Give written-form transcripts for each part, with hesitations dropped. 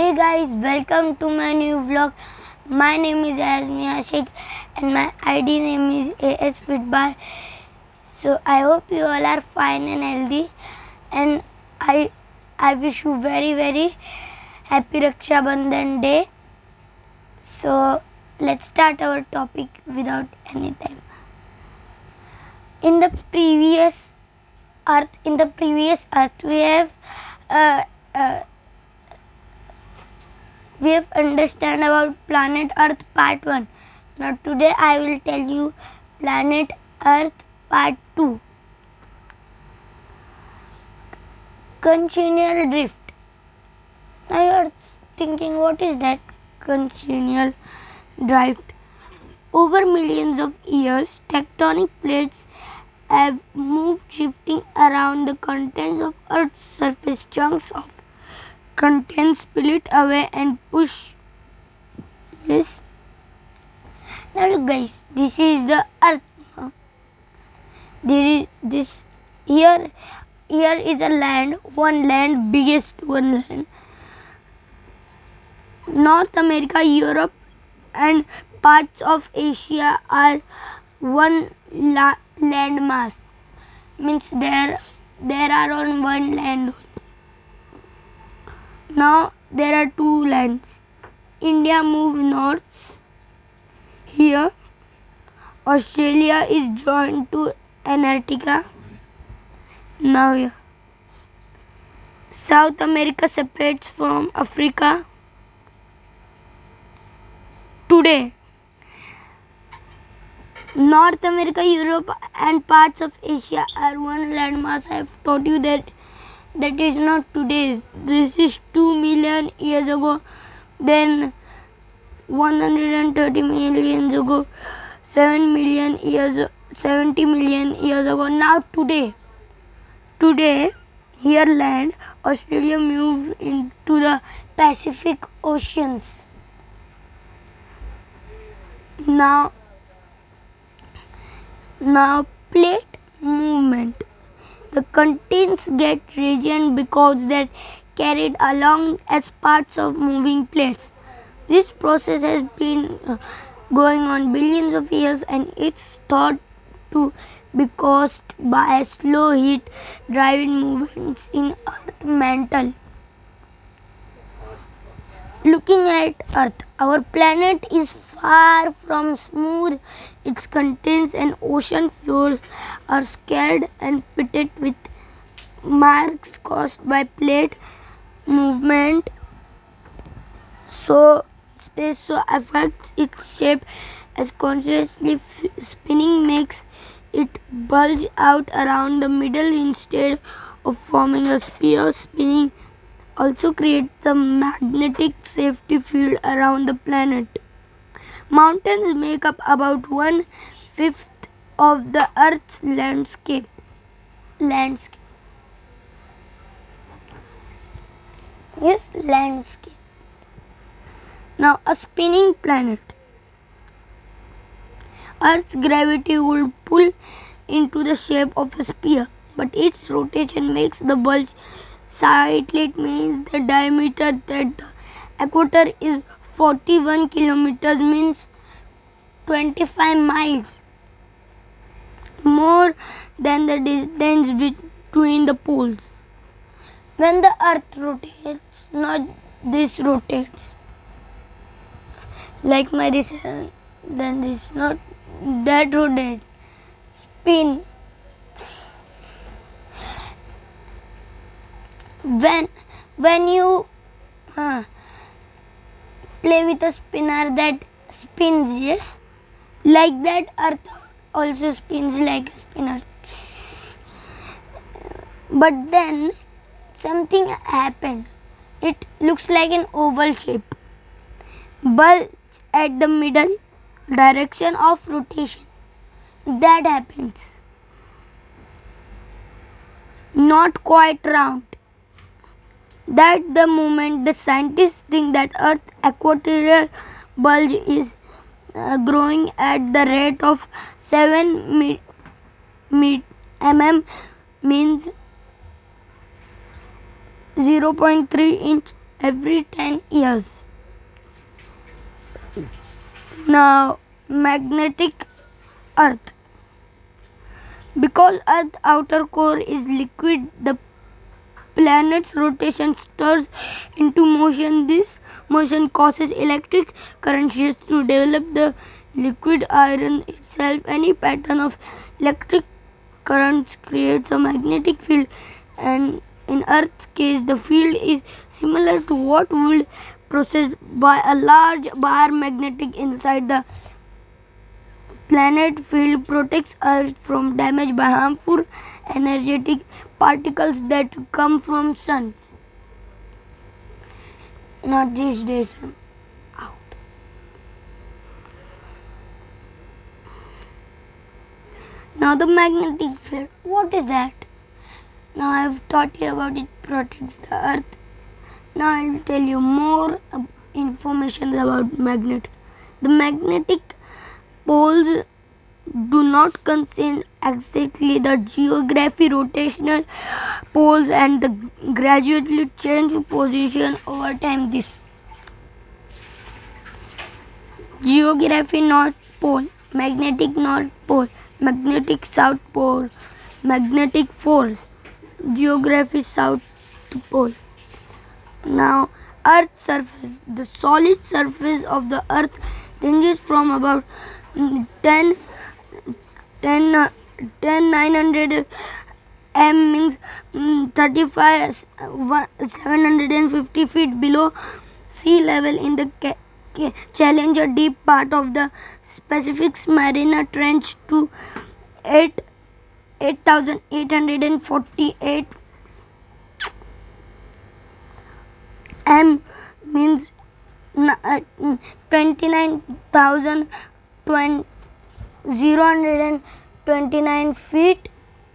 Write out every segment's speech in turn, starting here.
Hey guys, welcome to my new vlog. My name is Azmi Ashik and my ID name is AS Fitbar. So I hope you all are fine and healthy, and I wish you very happy Raksha Bandhan day. So let's start our topic without any time. In the previous earth we have understand about planet Earth part 1. Now today I will tell you planet Earth part 2. Congenial drift. Now you are thinking, what is that congenial drift? Over millions of years, tectonic plates have moved, shifting around the contents of Earth's surface. Chunks of content split away and push this. Now look guys, this is the Earth. There is this here is a land, biggest land. North America, Europe and parts of Asia are one land mass. Means there are on one land. Now there are two lands. India moves north. Here Australia is joined to Antarctica. Now here South America separates from Africa. Today North America, Europe and parts of Asia are one landmass. I have taught you that is not today's. This is 2 million years ago, then 130 million ago, 70 million years ago. Now today here land Australia moved into the Pacific Oceans. Now plate movement. The contents get region because they're carried along as parts of moving plates. This process has been going on billions of years, and it's thought to be caused by slow heat driving movements in Earth mantle. Looking at Earth, our planet is far from smooth. Its contents and ocean floors are scarred and pitted with marks caused by plate movement. So space affects its shape, as consciously spinning makes it bulge out around the middle instead of forming a sphere. Spinning also creates a magnetic safety field around the planet. Mountains make up about 1/5 of the Earth's landscape. Yes, landscape. Now a spinning planet. Earth's gravity would pull into the shape of a sphere, but its rotation makes the bulge slightly. It means the diameter at the equator is 41 kilometers, means 25 miles, more than the distance between the poles. When the Earth rotates, not this rotates like my this, then this, not that rotates. Spin. When you play with a spinner that spins, yes, like that Earth also spins like a spinner. But then something happened. It looks like an oval shape, bulge at the middle direction of rotation. That happens. Not quite round. That the moment the scientists think that Earth's equatorial bulge is growing at the rate of 7 mm, means 0.3 inch every 10 years. Now, magnetic Earth. Because Earth's outer core is liquid, the planet's rotation stirs into motion. This motion causes electric currents to develop. The liquid iron itself, any pattern of electric currents creates a magnetic field, and in Earth's case the field is similar to what would processed by a large bar magnetic inside the planet. Field protects Earth from damage by harmful energetic particles that come from suns. Not these days. Out. Now the magnetic field. What is that? Now I have taught you about it protects the Earth. Now I will tell you more information about magnet. The magnetic poles do not contain exactly the geography. Rotational poles and the gradually change position over time. This geography north pole, magnetic north pole, magnetic south pole, magnetic force, geography south pole. Now Earth's surface. The solid surface of the Earth ranges from about 900 m means 35 750 feet below sea level in the Challenger deep part of the Pacific Marina Trench to 8,848 m means 29,029 feet.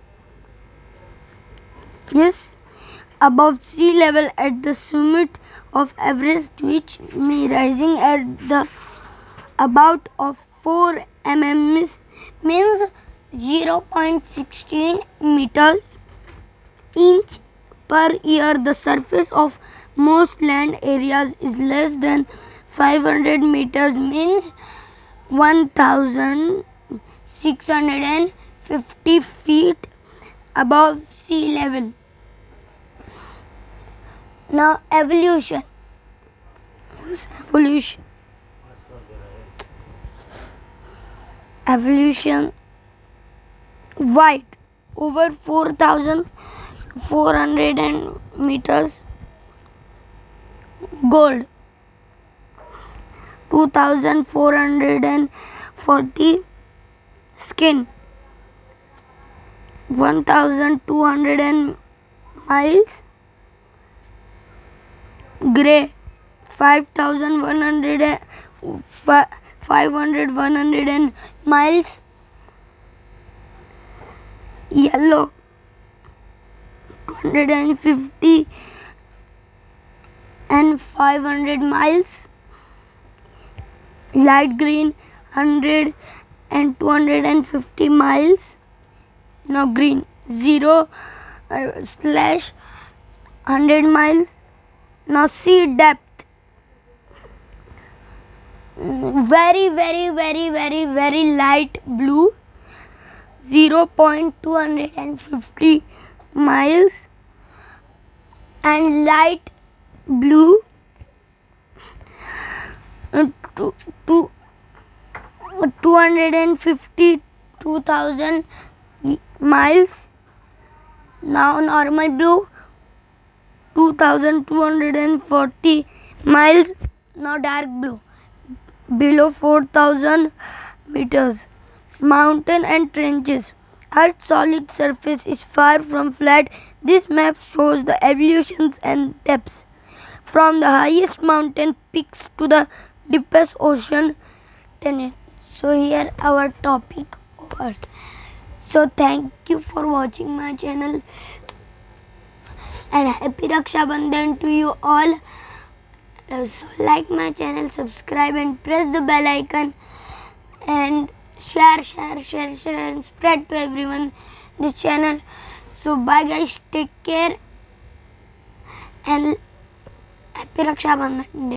Yes, above sea level at the summit of Everest, which may rising at the about of 4 mm means 0.16 meters inch per year. The surface of most land areas is less than 500 meters means 1,650 feet above sea level. Now evolution. Evolution. White over 4,400 meters. Gold 2,440. Skin 1,200 miles. Grey 5,100 miles. Yellow 250 and 500 miles. Light green 100 and 250 miles. Now green 0 slash 100 miles. Now sea depth. Very light blue 0.250 miles, and light blue 252,000 miles. Now normal blue 2,240 miles. Now dark blue below 4,000 meters. Mountain and trenches. Earth's solid surface is far from flat. This map shows the evolutions and depths from the highest mountain peaks to the deepest ocean. So here our topic of Earth. So thank you for watching my channel, and happy Raksha Bandhan to you all. So like my channel, subscribe and press the bell icon, and share and spread to everyone this channel. So bye guys, take care, and Happy Raksha Bandhan Day.